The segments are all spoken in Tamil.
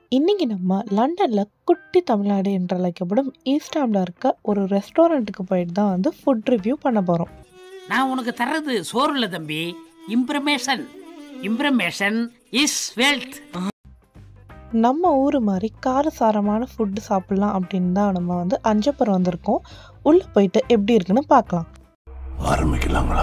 இன்னைக்கு நம்ம லண்டன்ல குட்டி தமிழ்நாடு என்று அழைக்கப்படும் ஈஸ்டாம்ல இருக்க ஒரு ரெஸ்டாரண்ட்டுக்கு போயிட்டு தான் வந்து ஃபுட் ரிவ்யூ பண்ண போறோம். நான் உனக்கு தர்றது சோறு இல்லை தம்பி, இம்ப்ரமேஷன். இம்ப்ரமேஷன் இஸ் வெல்த். நம்ம ஊர் மாதிரி காரசாரமான ஃபுட்டு சாப்பிடலாம் அப்படின்னு தான் நம்ம வந்து அஞ்சப்பர் வந்திருக்கோம். உள்ள போயிட்டு எப்படி இருக்குன்னு பார்க்கலாம். ஆரம்பிக்கலாங்களா?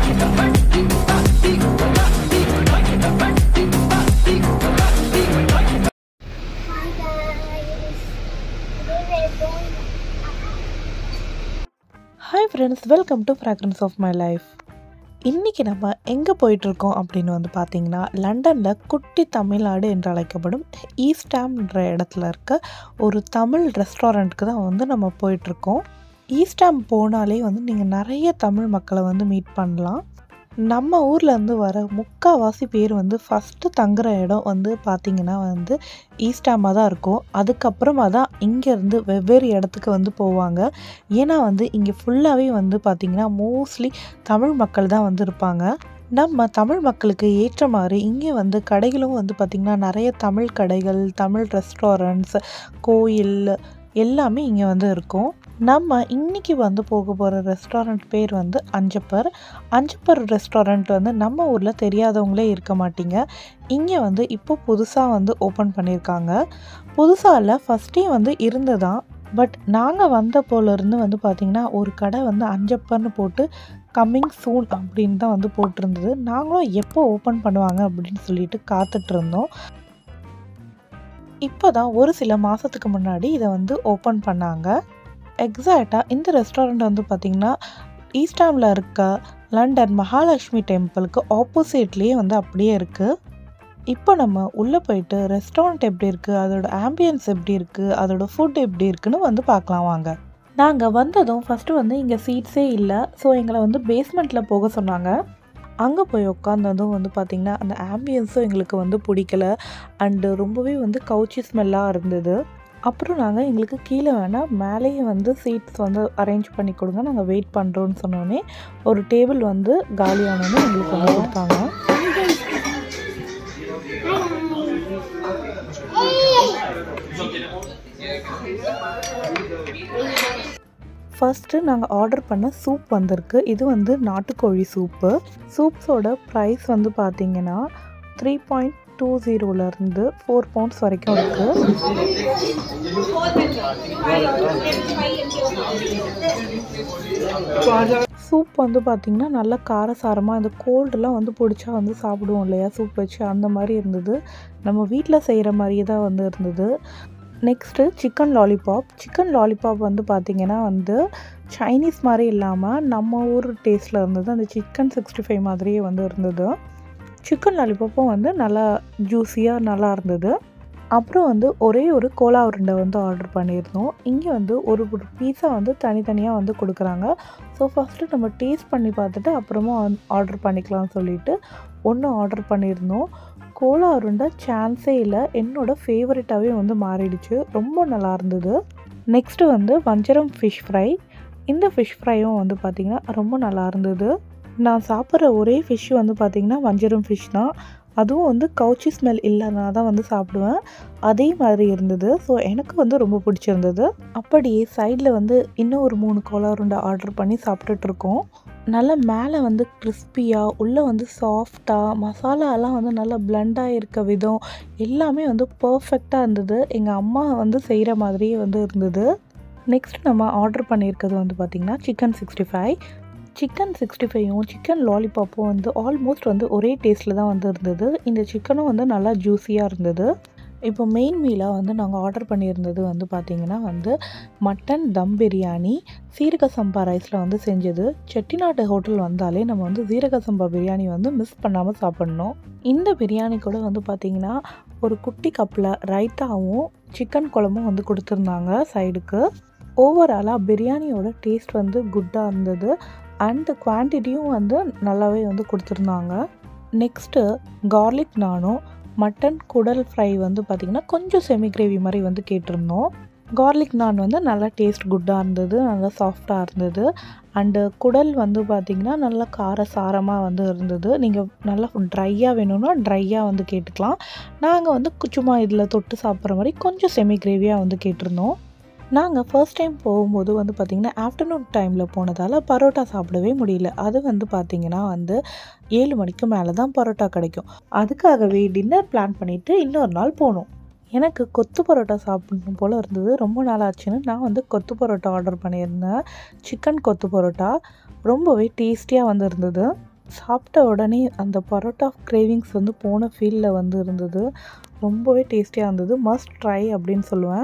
Hi friends, welcome to fragrance of my life. இன்றைக்கி நம்ம எங்கே போயிட்டுருக்கோம் அப்படின்னு வந்து பார்த்திங்கன்னா, லண்டனில் குட்டி தமிழ்நாடு என்று அழைக்கப்படும் ஈஸ்டாம்ன்ற இடத்துல இருக்க ஒரு தமிழ் ரெஸ்டாரண்ட்டுக்கு தான் வந்து நம்ம போயிட்டுருக்கோம். ஈஸ்டாம் போனாலே வந்து நீங்கள் நிறைய தமிழ் மக்களை வந்து மீட் பண்ணலாம். நம்ம ஊர்லேருந்து வர முக்கால்வாசி பேர் வந்து ஃபஸ்ட்டு தங்குற இடம் வந்து பார்த்திங்கன்னா வந்து ஈஸ்டாமாக தான் இருக்கும். அதுக்கப்புறமா தான் இங்கேருந்து வெவ்வேறு இடத்துக்கு வந்து போவாங்க. ஏன்னா வந்து இங்கே ஃபுல்லாகவே வந்து பார்த்திங்கன்னா மோஸ்ட்லி தமிழ் மக்கள் தான் வந்து இருப்பாங்க. நம்ம தமிழ் மக்களுக்கு ஏற்ற மாதிரி இங்கே வந்து கடைகளும் வந்து பார்த்திங்கன்னா நிறைய தமிழ் கடைகள், தமிழ் ரெஸ்டாரண்ட்ஸ், கோயில் எல்லாமே இங்கே வந்து இருக்கும். நம்ம இன்றைக்கி வந்து போக போகிற ரெஸ்டாரண்ட் பேர் வந்து அஞ்சப்பர். அஞ்சப்பர் ரெஸ்டாரண்ட் வந்து நம்ம ஊரில் தெரியாதவங்களே இருக்க மாட்டீங்க. இங்கே வந்து இப்போ புதுசாக வந்து ஓப்பன் பண்ணியிருக்காங்க. புதுசாக இல்லை, ஃபஸ்ட்டே வந்து இருந்ததான். பட் நாங்கள் வந்த போலேருந்து வந்து பார்த்திங்கன்னா ஒரு கடை வந்து அஞ்சப்பர்னு போட்டு கம்மிங் சூன் அப்படின்னு தான் வந்து போட்டிருந்தது. நாங்களும் எப்போ ஓப்பன் பண்ணுவாங்க அப்படின்னு சொல்லிட்டு காத்துட்ருந்தோம். இப்போ தான் ஒரு சில மாதத்துக்கு முன்னாடி இதை வந்து ஓப்பன் பண்ணாங்க. எக்ஸாக்டாக இந்த ரெஸ்டாரண்ட் வந்து பார்த்திங்கன்னா ஈஸ்டாமில் இருக்க லண்டன் மகாலட்சுமி டெம்பிளுக்கு ஆப்போசிட்லேயே வந்து அப்படியே இருக்குது. இப்போ நம்ம உள்ளே போயிட்டு ரெஸ்டாரண்ட் எப்படி இருக்குது, அதோட ஆம்பியன்ஸ் எப்படி இருக்குது, அதோட ஃபுட் எப்படி இருக்குன்னு வந்து பார்க்கலாம் வாங்க. நாங்கள் வந்ததும் ஃபஸ்ட்டு வந்து இங்கே சீட்ஸே இல்லை. ஸோ எங்களை வந்து பேஸ்மெண்ட்டில் போக சொன்னாங்க. அங்கே போய் உட்காந்ததும் வந்து பார்த்திங்கன்னா அந்த ஆம்பியன்ஸும் எங்களுக்கு வந்து பிடிக்கல. அண்டு ரொம்பவே வந்து கவுச்சி ஸ்மெல்லாக இருந்தது. அப்புறம் நாங்கள் எங்களுக்கு கீழே வேணால் மேலேயே வந்து சீட்ஸ் வந்து அரேஞ்ச் பண்ணி கொடுங்க, நாங்கள் வெயிட் பண்ணுறோன்னு சொன்னோன்னே ஒரு டேபிள் வந்து காலியானோன்னு எங்களுக்கு வந்து கொடுத்தாங்க. ஃபஸ்ட்டு நாங்கள் ஆர்டர் பண்ண சூப் வந்திருக்கு. இது வந்து நாட்டுக்கோழி சூப்பு. சூப்ஸோட ப்ரைஸ் வந்து பார்த்திங்கன்னா 3.20 4 பவுண்ட்ஸ் வரைக்கும் இருக்குது. சூப் வந்து பார்த்திங்கன்னா நல்லா காரசாரமாக, இந்த கோல்டெலாம் வந்து பிடிச்சா வந்து சாப்பிடுவோம் இல்லையா சூப் வச்சு, அந்த மாதிரி இருந்தது. நம்ம வீட்டில் செய்கிற மாதிரியே தான் வந்து இருந்தது. Next chicken lollipop. Chicken lollipop வந்து பார்த்திங்கன்னா வந்து சைனீஸ் மாதிரி இல்லாமல் நம்ம ஊர் டேஸ்ட்டில் இருந்தது. அந்த சிக்கன் 65 மாதிரியே வந்து இருந்தது. சிக்கன் லாலிபாப்பும் வந்து நல்லா ஜூஸியாக நல்லா இருந்தது. அப்புறம் வந்து ஒரே ஒரு கோலா உருண்டை வந்து ஆர்டர் பண்ணியிருந்தோம். இங்கே வந்து ஒரு பீஸா வந்து தனித்தனியாக வந்து கொடுக்குறாங்க. ஸோ ஃபஸ்ட்டு நம்ம டேஸ்ட் பண்ணி பார்த்துட்டு அப்புறமா ஆர்டர் பண்ணிக்கலாம்னு சொல்லிட்டு ஒன்று ஆர்டர் பண்ணியிருந்தோம். கோலா உருண்டை சான்ஸே இல்லை, என்னோடய ஃபேவரட்டாகவே வந்து மாறிடுச்சு. ரொம்ப நல்லா இருந்தது. நெக்ஸ்ட்டு வந்து வஞ்சரம் ஃபிஷ் ஃப்ரை. இந்த ஃபிஷ் ஃப்ரையும் வந்து பார்த்திங்கன்னா ரொம்ப நல்லா இருந்தது. நான் சாப்பிட்ற ஒரே ஃபிஷ் வந்து பார்த்திங்கன்னா வஞ்சரம் ஃபிஷ் தான். அதுவும் வந்து கவுச்சி ஸ்மெல் இல்லைனா தான் வந்து சாப்பிடுவேன். அதே மாதிரி இருந்தது. ஸோ எனக்கு வந்து ரொம்ப பிடிச்சிருந்தது. அப்படியே சைடில் வந்து இன்னும் ஒரு 3 கோலா உருண்டை ஆர்டர் பண்ணி சாப்பிட்டுட்ருக்கோம். நல்லா மேலே வந்து கிறிஸ்பியாக, உள்ளே வந்து சாஃப்டாக, மசாலாலாம் வந்து நல்லா பிளெண்டாக இருக்க விதம் எல்லாமே வந்து பர்ஃபெக்டாக இருந்தது. எங்கள் அம்மா வந்து செய்கிற மாதிரியே வந்து இருந்தது. நெக்ஸ்ட் நம்ம ஆர்டர் பண்ணியிருக்கிறது வந்து பார்த்திங்கன்னா சிக்கன் 65. சிக்கன் 65யும் சிக்கன் லாலிபாப்பும் வந்து ஆல்மோஸ்ட் வந்து ஒரே டேஸ்ட்டில் தான் வந்து இருந்தது. இந்த சிக்கனும் வந்து நல்லா ஜூஸியாக இருந்தது. இப்போ மெயின் மீலாக வந்து நாங்கள் ஆர்டர் பண்ணியிருந்தது வந்து பார்த்திங்கன்னா வந்து மட்டன் தம் பிரியாணி, சீரக சம்பா ரைஸில் வந்து செஞ்சது. செட்டிநாடு ஹோட்டல் வந்தாலே நம்ம வந்து சீரக சம்பா பிரியாணி வந்து மிஸ் பண்ணாமல் சாப்பிட்ணும். இந்த பிரியாணி கூட வந்து பார்த்திங்கன்னா ஒரு குட்டி கப்பில் ரைத்தாவும் சிக்கன் குழம்பும் வந்து கொடுத்துருந்தாங்க சைடுக்கு. ஓவராலாக பிரியாணியோட டேஸ்ட் வந்து குட்டாக இருந்தது. அண்டு குவான்டிட்டியும் வந்து நல்லாவே வந்து கொடுத்துருந்தாங்க. நெக்ஸ்ட்டு கார்லிக் நானும் மட்டன் குடல் ஃப்ரை வந்து பார்த்திங்கன்னா கொஞ்சம் செமி கிரேவி மாதிரி வந்து கேட்டிருந்தோம். கார்லிக் நான் வந்து நல்லா டேஸ்ட் குட்டாக இருந்தது, நல்லா சாஃப்டாக இருந்தது. அண்டு குடல் வந்து பார்த்திங்கன்னா நல்லா காரசாரமாக வந்து இருந்தது. நீங்கள் நல்லா ட்ரையாக வேணும்னா ட்ரையாக வந்து கேட்டுக்கலாம். நாங்கள் வந்து சும்மா இதில் தொட்டு சாப்பிட்ற மாதிரி கொஞ்சம் செமி கிரேவியாக வந்து கேட்டிருந்தோம். நாங்கள் ஃபர்ஸ்ட் டைம் போகும்போது வந்து பார்த்திங்கன்னா ஆஃப்டர்நூன் டைமில் போனதால் பரோட்டா சாப்பிடவே முடியல. அது வந்து பார்த்திங்கன்னா வந்து 7 மணிக்கு மேலே தான் பரோட்டா கிடைக்கும். அதுக்காகவே டின்னர் பிளான் பண்ணிவிட்டு இன்னொரு நாள் போனோம். எனக்கு கொத்து பரோட்டா சாப்பிடணும் போல் இருந்தது. ரொம்ப நாள் ஆச்சுன்னு நான் வந்து கொத்து பரோட்டா ஆர்டர் பண்ணியிருந்தேன். சிக்கன் கொத்து பரோட்டா ரொம்பவே டேஸ்டியாக வந்து இருந்தது. சாப்பிட்ட உடனே அந்த பரோட்டா கிரேவிங்ஸ் வந்து போன ஃபீலில் வந்து இருந்தது. ரொம்பவே டேஸ்டியாக இருந்தது. மஸ்ட் ட்ரை அப்படின்னு சொல்லுவேன்.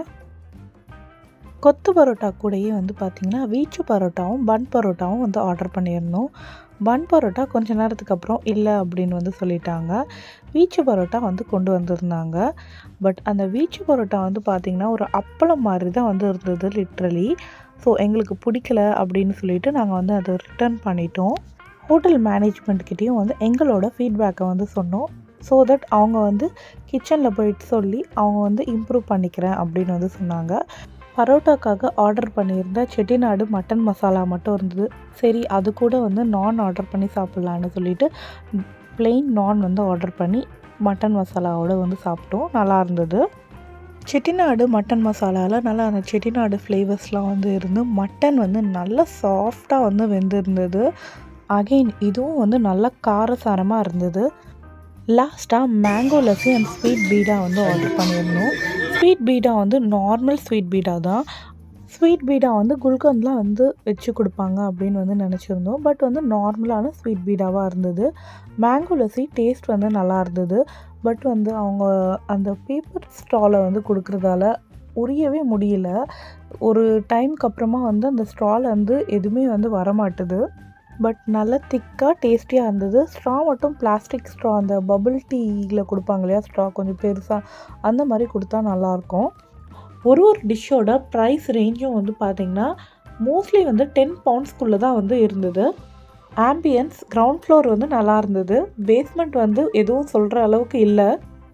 கொத்து பரோட்டா கூடயே வந்து பார்த்திங்கன்னா வீச்சு பரோட்டாவும் பன் பரோட்டாவும் வந்து ஆர்டர் பண்ணியிருந்தோம். பன் பரோட்டா கொஞ்ச நேரத்துக்கு அப்புறம் இல்லை அப்படின்னு வந்து சொல்லிட்டாங்க. வீச்சு பரோட்டா வந்து கொண்டு வந்திருந்தாங்க. பட் அந்த வீச்சு பரோட்டா வந்து பார்த்திங்கன்னா ஒரு அப்பளம் மாதிரி தான் வந்து இருந்தது லிட்ரலி. ஸோ எங்களுக்கு பிடிக்கல அப்படின்னு சொல்லிட்டு நாங்கள் வந்து அதை ரிட்டர்ன் பண்ணிட்டோம். ஹோட்டல் மேனேஜ்மெண்ட்கிட்டேயும் வந்து எங்களோட ஃபீட்பேக்கை வந்து சொன்னோம். ஸோ தட் அவங்க வந்து கிச்சனில் போயிட்டு சொல்லி அவங்க வந்து இம்ப்ரூவ் பண்ணிக்கிறேன் அப்படின்னு வந்து சொன்னாங்க. பரோட்டாக்காக ஆர்டர் பண்ணியிருந்த செட்டிநாடு மட்டன் மசாலா மட்டும் இருந்தது. சரி அது கூட வந்து நான் ஆர்டர் பண்ணி சாப்பிட்லான்னு சொல்லிட்டு ப்ளெயின் நான் வந்து ஆர்டர் பண்ணி மட்டன் மசாலாவோடு வந்து சாப்பிட்டோம். நல்லா இருந்தது. செட்டிநாடு மட்டன் மசாலாவில் நல்லா அந்த செட்டிநாடு ஃப்ளேவர்ஸ்லாம் வந்து இருந்து மட்டன் வந்து நல்லா சாஃப்டாக வந்து வெந்திருந்தது. அகெயின் இதுவும் வந்து நல்லா காரசாரமாக இருந்தது. லாஸ்ட்டாக மேங்கோ லஸ்ஸி அண்ட் ஸ்வீட் பீடா வந்து ஆர்டர் பண்ணியிருந்தோம். ஸ்வீட் பீடா வந்து நார்மல் ஸ்வீட் பீடா தான். ஸ்வீட் பீடா வந்து குல்கந்த்லாம் வந்து வச்சு கொடுப்பாங்க அப்படின்னு வந்து நினச்சிருந்தோம். பட் வந்து நார்மலான ஸ்வீட் பீடாவாக இருந்தது. மேங்கோ லஸ்ஸி டேஸ்ட் வந்து நல்லா இருந்தது. பட் வந்து அவங்க அந்த பேப்பர் ஸ்ட்ராவில் வந்து கொடுக்குறதால உரியவே முடியல. ஒரு டைமுக்கு அப்புறமா வந்து அந்த ஸ்ட்ராவில் வந்து எதுவுமே வந்து வரமாட்டுது. பட் நல்லா திக்காக டேஸ்டியாக இருந்தது. ஸ்ட்ரா மட்டும் பிளாஸ்டிக் ஸ்ட்ரா அந்த பபிள் டீயில் கொடுப்பாங்க இல்லையா ஸ்ட்ரா கொஞ்சம் பெருசாக, அந்த மாதிரி கொடுத்தா நல்லாயிருக்கும். ஒரு டிஷ்ஷோட ப்ரைஸ் ரேஞ்சும் வந்து பார்த்திங்கன்னா மோஸ்ட்லி வந்து 10 பவுண்ட்ஸ்குள்ளே தான் வந்து இருந்தது. ஆம்பியன்ஸ் கிரவுண்ட் ஃப்ளோர் வந்து நல்லா இருந்தது. பேஸ்மெண்ட் வந்து எதுவும் சொல்கிற அளவுக்கு இல்லை.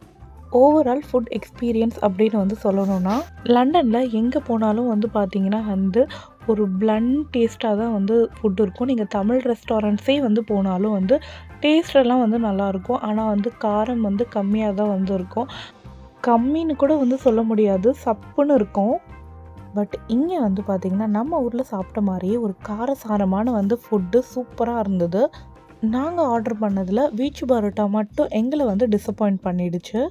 ஓவரால் ஃபுட் எக்ஸ்பீரியன்ஸ் அப்படின்னு வந்து சொல்லணும்னா லண்டனில் எங்கே போனாலும் வந்து பார்த்திங்கன்னா வந்து ஒரு பிளண்ட் டேஸ்ட்டாக தான் வந்து ஃபுட் இருக்கும். நீங்கள் தமிழ் ரெஸ்டாரண்ட்ஸே வந்து போனாலும் வந்து டேஸ்டெல்லாம் வந்து நல்லாயிருக்கும். ஆனால் வந்து காரம் வந்து கம்மியாக தான் வந்து இருக்கும். கம்மின்னு கூட வந்து சொல்ல முடியாது, சப்புன்னு இருக்கும். பட் இங்கே வந்து பார்த்திங்கன்னா நம்ம ஊரில் சாப்பிட்ட மாதிரியே ஒரு காரசாரமான வந்து ஃபுட்டு சூப்பராக இருந்தது. நாங்கள் ஆர்டர் பண்ணதில் வீச்சு பரோட்டா மட்டும் எங்களை வந்து டிசப்பாயிண்ட் பண்ணிடுச்சு.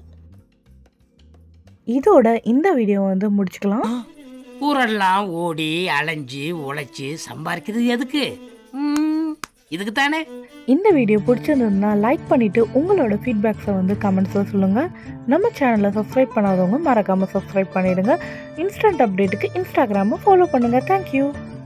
இதோட இந்த வீடியோ வந்து முடிச்சுக்கலாம். ஊரெல்லாம் ஓடி அலைஞ்சு உழைச்சி சம்பாதிக்கிறது எதுக்கு? இதுக்கு தானே. இந்த வீடியோ பிடிச்சிருந்ததுன்னா லைக் பண்ணிவிட்டு உங்களோட ஃபீட்பேக்ஸை வந்து கமெண்ட்ஸில் சொல்லுங்கள். நம்ம சேனலை சப்ஸ்கிரைப் பண்ணாதவங்க மறக்காமல் சப்ஸ்கிரைப் பண்ணிவிடுங்க. இன்ஸ்டன்ட் அப்டேட்டுக்கு இன்ஸ்டாகிராமை ஃபாலோ பண்ணுங்கள். தேங்க்யூ.